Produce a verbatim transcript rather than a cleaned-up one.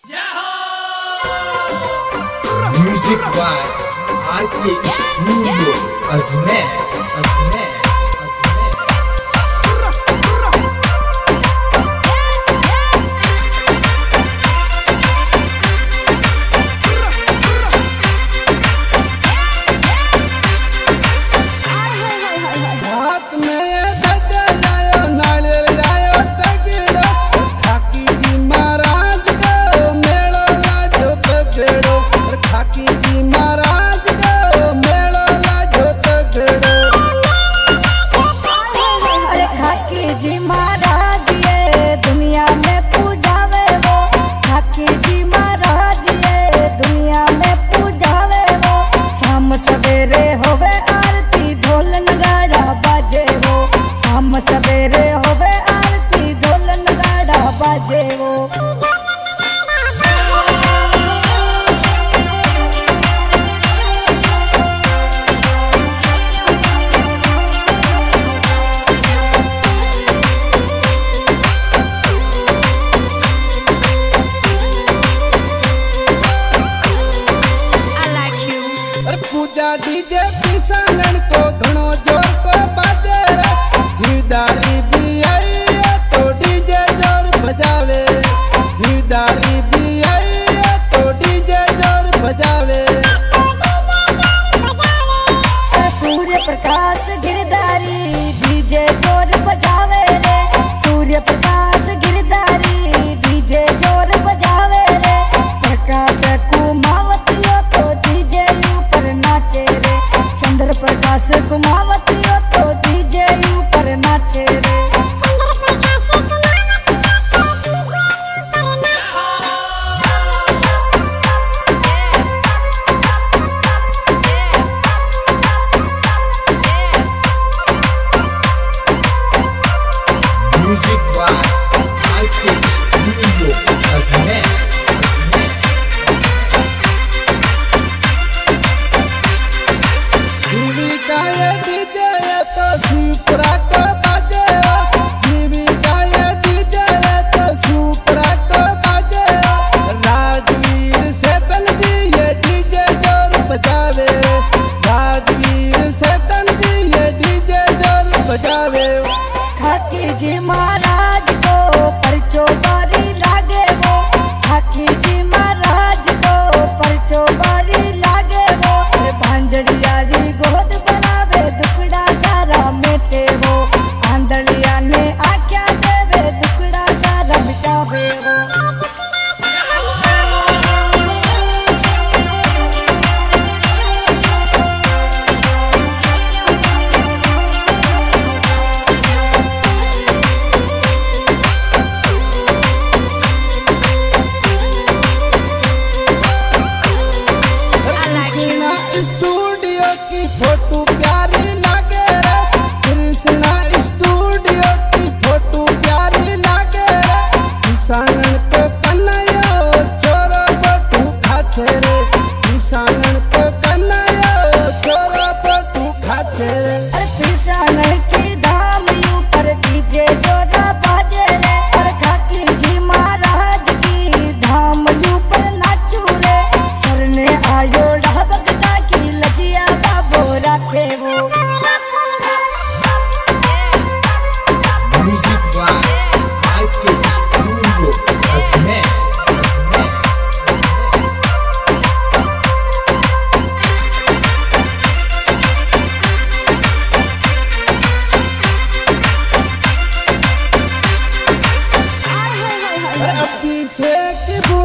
Music by R K Studio Azmer Azmer सवेरे होवे आरती ढोल नगाड़ा बाजे वो शाम सवेरे होवे आरती ढोल नगाड़ा बाजे वो पूजा डीजे पिसांगन को घणो जोर को बाजे रे हिरदारी भी आई है तो डीजे जोर बजावे हिरदारी भी आई है तो डीजे जोर बजावे सूर्य प्रकाश गिरधारी डीजे जोर बजावे रे सूर्य प्रकाश गिरधारी डीजे जोर बजावे रे प्रकाश कुमावती तो डीजे नाचे रे चंद्र प्रकाश कुमावती तो डीजे ऊपर नाचे रे Music by R K Studio Azmer ठाकी जी महाराज को परचो बारी लागे वो ठाकी जी महाराज को परचो बारी लागे वो भांजड़ियारी गोद बनावे दुखड़ा सारा मिटे वो आंधलिया ने आख्या देवे दुखड़ा सारा मिटावे वो स्टूडियो की फोटो प्यारी लागे रे कृष्णा स्टूडियो की फोटो प्यारी लागे रे किसानन को कन्हैया चोरो फोटो खाचे रे किसानन को कन्हैया चोरो फोटो खाचे रे अरे किसानन की धाम ऊपर डीजे जोरा बाजे रे और खाकी जी महाराज की धाम ऊपर नाचू रे सरने आयो भगता की लजिया बाबो रखे वो Music by R K Studio Azmer Azmer Abhishek